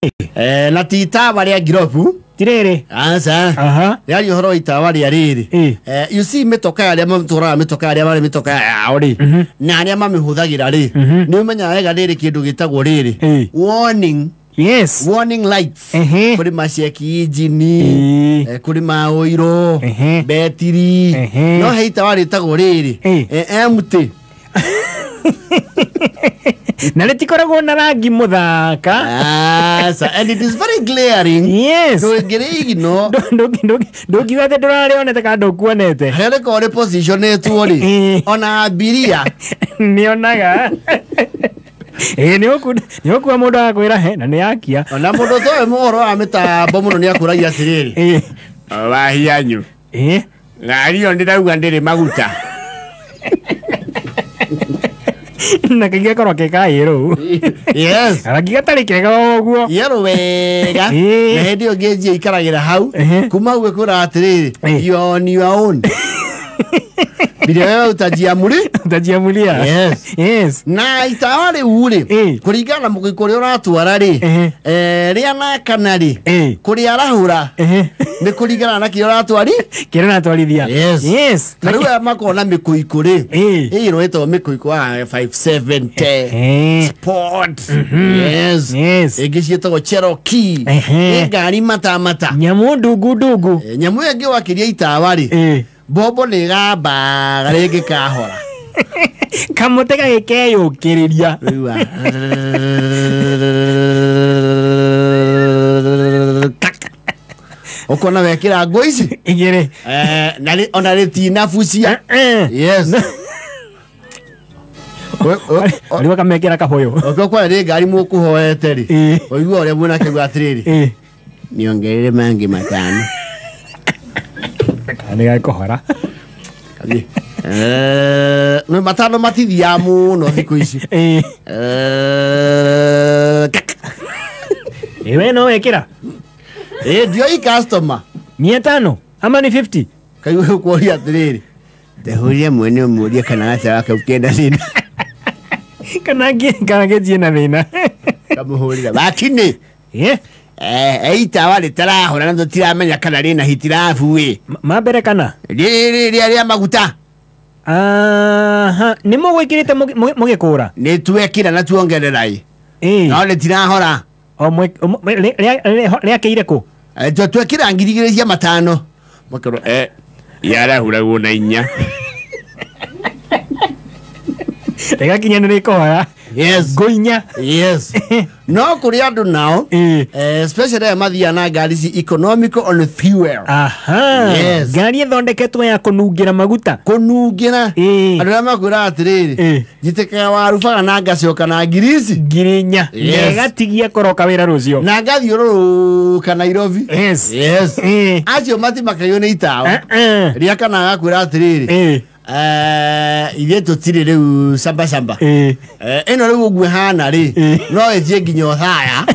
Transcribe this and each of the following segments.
na tita bari girofu tirere asa yari horo itawari ariri you see metoka ya mamutora metoka ya bari metoka ya ori na ari mamihuthagira ri ni umenya wega riri kindu gitagwo riri warning. Yes. Warning lights. Kuri masheki engine. Kuri maoiro. Battery. No heita wari tago riri. Empty. Nalitikora na rangi muthaka. And it is very glaring. Yes. So gerigi no. Dogi wate dorare onete ka dokuonete. Hele ko re position etu ori. Ona abiria. Nionaga. Niokuwa mundu akwira he na niakia. Ona mundu to moro ameta bomuno ni akuragia tiriri. Wahianyu. Ngari ondira ndire maguta. Nakigia koro keka yero. Yes. Aragiga tari kega oguo. Yero wega. Na hendi ogeji ikaragira hau. Kuma uwe kura atiriri. You are on your own. Video utajiamulia. Yes. Yes. Na itawari uri. Kurigana mukikuri uratwara ri. Ria na kanari. Kuri arahura. Ni kurigana na kio uratwari. Kire na twarithia. Yes. Yes. Karuwa makona mikuikuri. Roeto mikuikwa 570. Sport. Yes. Yes. Egishito Cherokee. Gari mata. Nyamu dugu. Nyamu ege wakiria itawari. Bobo ni gaba garege kahora. Kamotega gekeyo kiriria. Okona wekira ngoici igire. Nali ona retina fucia. Yes. Aliwa kamekira kahoyo. Okokwa ri gari mukuhoete ri. Oigwa ore muna kegwa atiriri. Niongerere mangi matano. Kani gakohora. Kani. No matano matithia muno thiku ici. Ewe no wekira. Dio I customer. 500 ama ni 50. Kaiwe kuoria atiriri. Tehuria mwene muria kana acha wake ukenda thina. Kana gethi na thina. Kamuhurira. Lakini eita wale tarahora ndo tiramenya kana rina hitirafu we. Mabere kana. Ria maguta. Aha, nimo gwikirite mugikura. Ni twekira na tuongererai. No le tirahora. Ria keire ko. Twekira ngirigiria matano. Makoro yarahura wona inya. Ega kinya ni kohora. Yes. Goinya. Yes. No kuri andu now. Especially mathia na ngari ci economical on fuel. Aha. Yes. Ngari ithondeketwe ya kunungira maguta. Kunungira. Andu makwira atiriri. Jiteka warubaga na ngacoka na ngirisi. Ngirinya. Negatigia koroka wira rucio. Na ngathiururuka Nairobi. Yes. Yes. Acio mati makayo ni itawa. Ria kana gakwira atiriri. Ile tutire riu samba. Eno riu gwe hana ri. No etie nginyo thaya.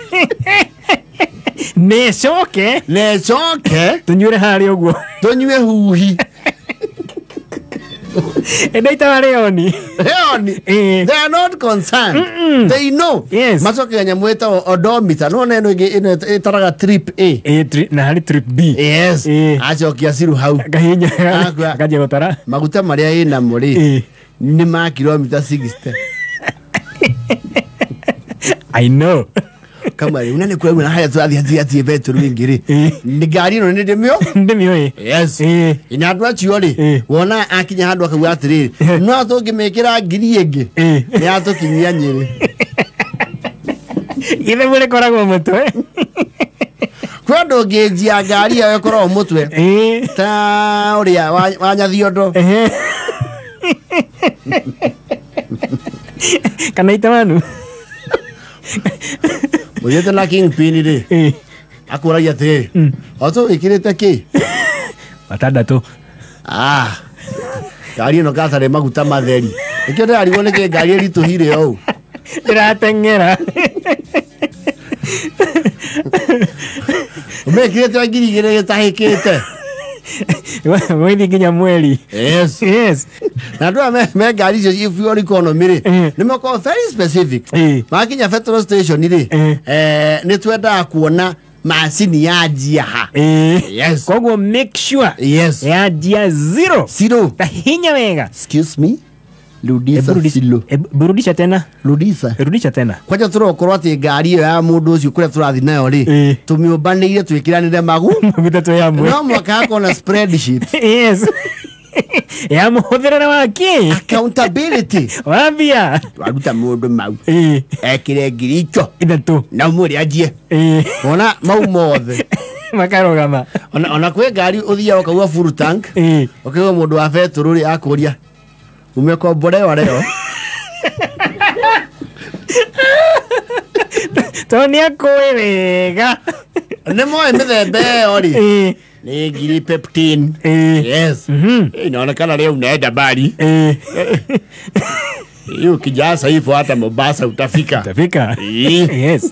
Necoke. Tunyure hari uguo. Tunywe huhi. They are not concerned. They know. Yes. Masoke nyamweta odomita no neno itaraga trip A. Na hari trip B. Yes. Acho kiasiru hau. Gahinya. Gaje gotara. Maguta maria ina muri. Ni ma kilomita 60. I know. Kama unane kwa na haya tu ati vetu ngiri. Ni gari no ndemio? Ndemio Yes. Ina adwa chiori. Wona akinya handu akagwa atiriri. No tungimekira ngiri enge. Ni atukinyia nyiri. Ile mure koragwo mutwe. Kwa ndungijia ngari yawe korwo mutwe. Ta uria wanyathiondo. Kana itamanu. Mujete la king pini ri. Akuragia te. Oto ikirete ki. Matandatu. Gari no gathare maguta matheri. Ikire ari wone ke gari ri tuhire au. Iratengera. Umekirete ngiri gire getahikite. Wewe nginya mweli. Yes. Yes. Na ndo me ngari icio fuel economy ri ni mako very specific makinya petrol station ri ni twenda kuona macini ya jia ha yes kogo make sure yes ya jia zero tahinya wega excuse me burudisha tena rudisha tena kwaja turokorwo ati ngari ya mundu ucio kuria turathi nayo ri tumiumbanire twikiranire maguta to yamwe no mwaka kona spreadsheet yes ya muhudhira waki accountability wambia waruta mundu mau ekire ngiricho ithatu na muri ajie ona mau mothe makarogama ona kwe ngari uthia ukaua full tank ukiwa mundu wa petrol ri akuria umekombolewa leo Tonia koe wega nemo mithembe ori ni ngiri peptine yes inaonekana leo unaenda bali hiyo kijasa hivyo hata Mombasa utafika yes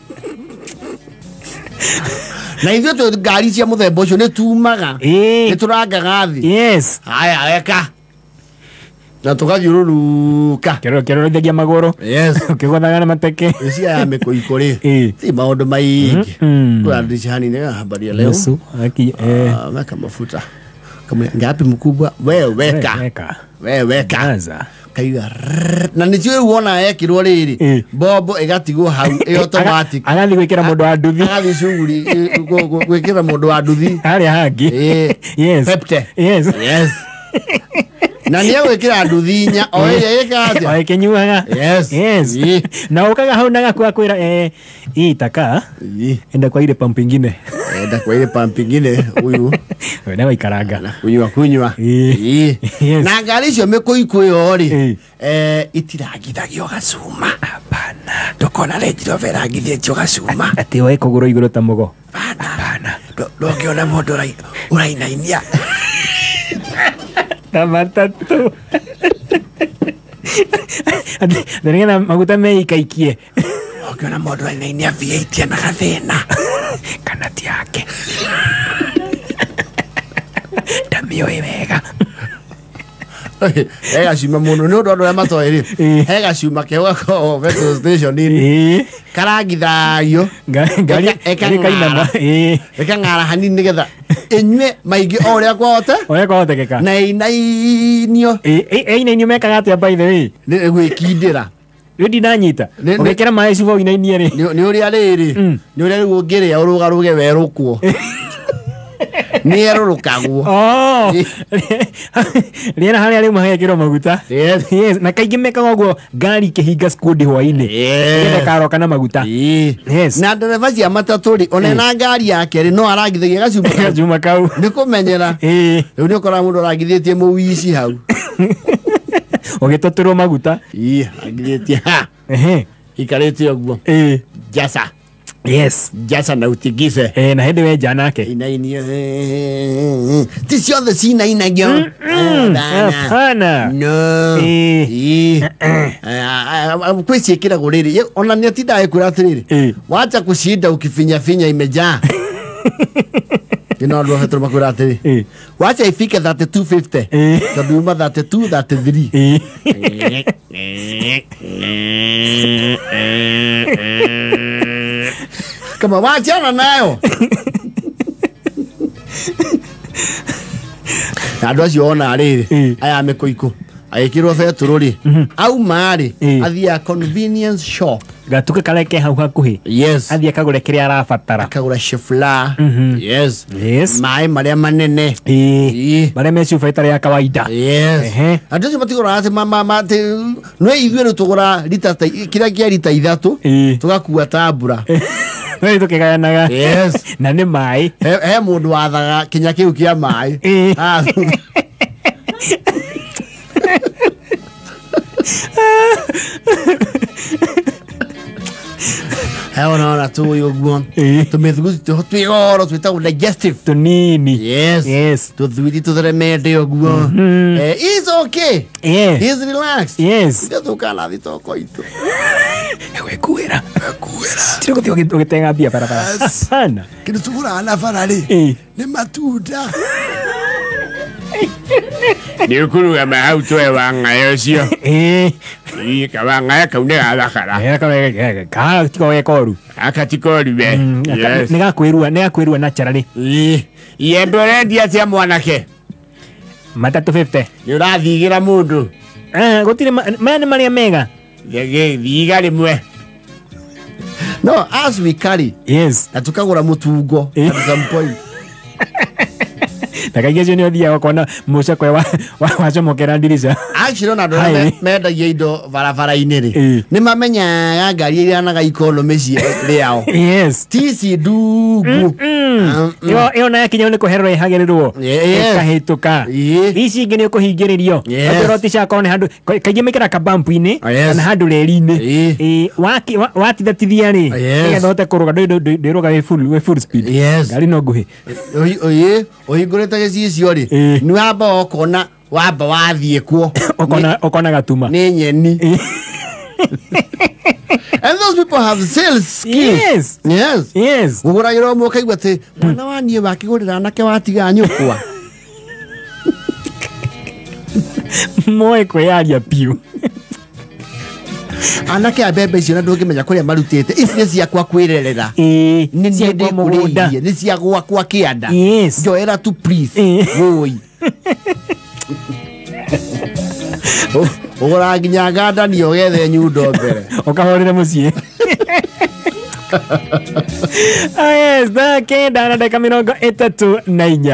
na hivyo tu ngari cia muthembe ucio ni tumaga ni turangaga thi yes haya eka na tukathiururuka kero ndagia magoro yes ukigothaga mateke cia ya mikoikori ti maundu maingi kwa ndishani ni habari leo Yesu aki weka mafuta kama ngapi mkubwa wewe weka kaiga na nicio uona yekirwo riri bobo igatigwo hau e automatic agathi gwikira mundu wa nduthi agathi cuguri gwikira mundu wa nduthi hari hangi yes pepte yes na niye gwikira nduthinya o ye yekaje o kenyuaga yes na ukaga hau naga kwa kwira itaka enda kwa ile pump ingine uyu wena waikaranga kunywa na ngari cio mikuikuyo ri itiragithagio gacuma hapana ndokona renjiro verangithio gacuma ati we kuguro iguru ta mugo hapana ndokiona mundu urainainia matatu ndirigena maguta meikaikie ukiona mundu urainainia V8 na gathina kana ti yake tamio wega ega shima mundu ni undu andu matoiri ega shima kewa ko petrol station ni karagithagio ngari kainama eka ngara hanini nigetha enywe maigi oria kwahote keka na inainio inainio mekaga atia by the way ni gwikindira yodi nanyita ogekera mai cibo inainie ri ni uria riri ni uria riu ngiria urugaruge werukwo ni erurukagwo riera haria riu mahekirwo maguta yes na kaingi mekaga uguo ngari kihinga skudi hwaini ngethe karoka na maguta yes na ndereva cia matatu ri ona na ngari yake ri no aragithagia gacuma kau ni kumenyera riu ni ukora mundu aragithitie muwici hau ogitotirwo maguta agithitie ikarite uguo jasa yes jasa na utigise na hindi we janake inainio ti ciothe cinainagio hapana no kwiciikiragwo riri ona ni atinda ekwira atiriri wacha kushinda ukifinya imejaa ino ndo hetro makwira atiri wacha ifike 3250 tondu uma 32 33 kama wachana nayo andu acio ona riri aya mikuiku agikirwo petrol ri au mari athia convenience shop gatuke kareke hau hakuhi yes athia kagure kiria arabatara akagura shifla yes mai maria manene maria me cubaitari ya kawaida yes andu acio matigura ati mama no ithuĩ tugura lita kiria kia lita 3 tugakua tabura we tukigayanaga yes na ni mai he mundu wathaga kinya kiu kia mai ona tu uguo tumethuguti twigoro twitagwo digestive tunini yes tuthuiti tutheremende uguo is okay is relax tukana thitoko itu ewe kuira tiro kuthio gitenga bia barabara hapana kindu tugura na barari ni matunda Ni ukuruga mahauto e wanga cio. Kabanga kaune athakara. Ka tiko gekoru. Akatikoru be. Nega kwirua naturally. Yembere ndia cia mwanake. Matatu 50. Ni urathigira mundu. Gutire mani maria mega. Thiga rimwe. No, as we carry. Yes. Na tukagura mutungo at some point. Takageje ni odia kona musha kwa wacomokera ndirisha. Actually na ndora mendagia indo barabara-inĩ rĩ nĩ mamenyaga ngari iria naga economy ciao. Yes. Tisi ndugu. Yo na yakinya ni kuherero ihagerirwo. Kahituka. Ici ingi ni kuhingiririo. Roti ciakwa ni handu kaige mekera kabampu-ini na handu reri-ini. Watithathithia ri. Nigetha hote kuruga ndiruga we full speed. Ngari no nguhi. Ohingurite gicicio ri ni wamba okona wamba wathie kuo okona gatuma ni nyeni. And those people have sales skills. Yes. Guguragirwo mo kaigwa te mwana wanie wakigurira nake watiga nyukwa. Moe kweyaria piu. Anake abebe icio na ndungimenya kuria marutite ici ciakwa kwirerera ni ciakwa mugunda ni cia gwakwa kianda njoera tu please woi ugura nginya ganda ni ogethe nyundo mbere ukahorire mucie. Yes, da kenda na dakika 34.